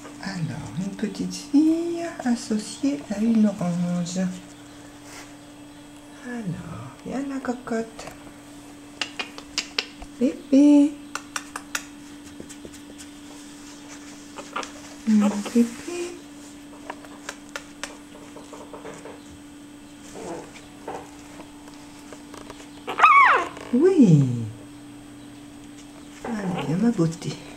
Alors, une petite fille associée à une orange. Alors, viens la cocotte. Pépé. Pépé. Oui. Allez, viens ma beauté.